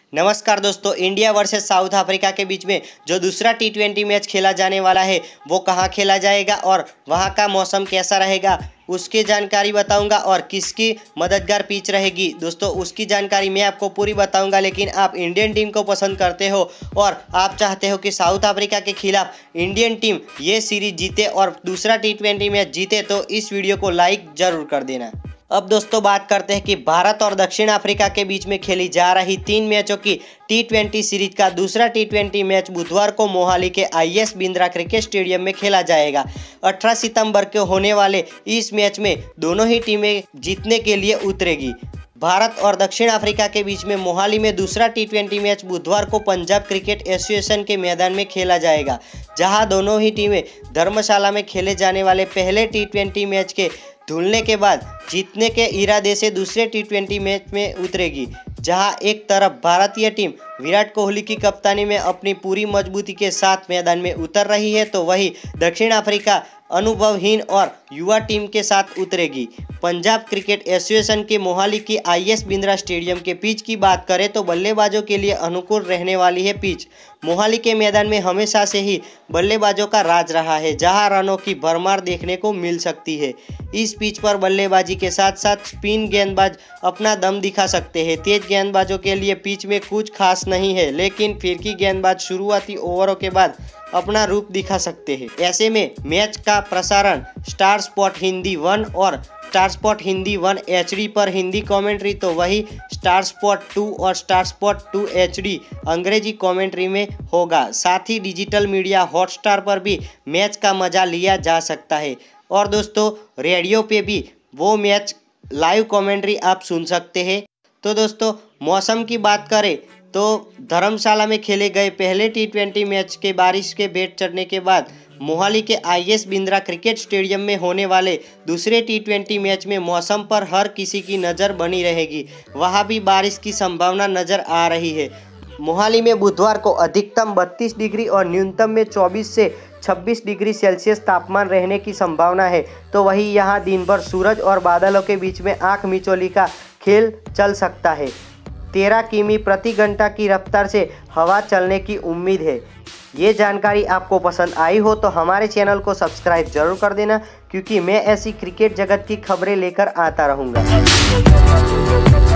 नमस्कार दोस्तों, India versus south Africa के बीच में जो दूसरा टी20 मैच खेला जाने वाला है वो कहाँ खेला जाएगा और वहाँ का मौसम कैसा रहेगा उसकी जानकारी बताऊंगा और किसकी मददगार पिच रहेगी। दोस्तों उसकी जानकारी मैं आपको पूरी बताऊंगा, लेकिन आप इंडियन टीम को पसंद करते हो और आप चाहते हो कि साउथ अफ्रीका के खिलाफ इंडियन टीम ये सीरीज जीते और दूसरा टी20 मैच जीते, तो इस वीडियो को लाइक जरूर कर देना। अब दोस्तों बात करते हैं कि भारत और दक्षिण अफ्रीका के बीच में खेली जा रही 3 मैचों की टी20 सीरीज का दूसरा टी20 मैच बुधवार को मोहाली के IS बिंद्रा क्रिकेट स्टेडियम में खेला जाएगा। 18 सितंबर को होने वाले इस मैच में दोनों ही टीमें जीतने के लिए उतरेगी। भारत और दक्षिण अफ्रीका के बीच में मोहाली में दूसरा टी20 मैच बुधवार को पंजाब क्रिकेट एसोसिएशन के मैदान में खेला जाएगा, जहां दोनों ही टीमें धर्मशाला में खेले जाने वाले पहले टी20 मैच के धुलने के बाद जीतने के इरादे से दूसरे टी20 मैच में उतरेगी। जहां एक तरफ भारतीय टीम विराट कोहली की कप्तानी में अपनी पूरी मजबूती के साथ मैदान में उतर रही है, तो वहीं दक्षिण अफ्रीका अनुभवहीन और युवा टीम के साथ उतरेगी। पंजाब क्रिकेट एसोसिएशन के मोहाली की IS बिंद्रा स्टेडियम के पिच की बात करें तो बल्लेबाजों के लिए अनुकूल रहने वाली है पिच। मोहाली के मैदान में हमेशा से ही बल्लेबाजों का राज रहा है, जहां रनों की भरमार देखने को मिल सकती है। इस पिच पर बल्लेबाजी के साथ साथ स्पिन गेंदबाज अपना दम दिखा सकते हैं। तेज गेंदबाजों के लिए पिच में कुछ खास नहीं है, लेकिन फिरकी गेंदबाज शुरुआती ओवरों के बाद अपना रूप दिखा सकते हैं। ऐसे में मैच का प्रसारण स्टार स्पोर्ट हिंदी 1 और स्टार स्पोर्ट हिंदी 1 HD पर हिंदी कमेंट्री, तो वही स्टार स्पोर्ट 2 और स्टार स्पोर्ट 2 HD अंग्रेजी कमेंट्री में होगा। साथ ही डिजिटल मीडिया हॉटस्टार पर भी मैच का मजा लिया जा सकता है और दोस्तों रेडियो पे भी वो मैच लाइव कमेंट्री आप सुन सकते हैं। तो दोस्तों मौसम की बात करें तो धर्मशाला में खेले गए पहले टी20 मैच के बारिश के बेट चढ़ने के बाद मोहाली के IS बिंद्रा क्रिकेट स्टेडियम में होने वाले दूसरे टी20 मैच में मौसम पर हर किसी की नज़र बनी रहेगी। वहां भी बारिश की संभावना नज़र आ रही है। मोहाली में बुधवार को अधिकतम 32 डिग्री और न्यूनतम में 24 से 26 डिग्री सेल्सियस तापमान रहने की संभावना है, तो वहीं यहां दिन भर सूरज और बादलों के बीच में आंख मिचौली का खेल चल सकता है। 13 किमी प्रति घंटा की रफ्तार से हवा चलने की उम्मीद है। ये जानकारी आपको पसंद आई हो तो हमारे चैनल को सब्सक्राइब जरूर कर देना, क्योंकि मैं ऐसी क्रिकेट जगत की खबरें लेकर आता रहूँगा।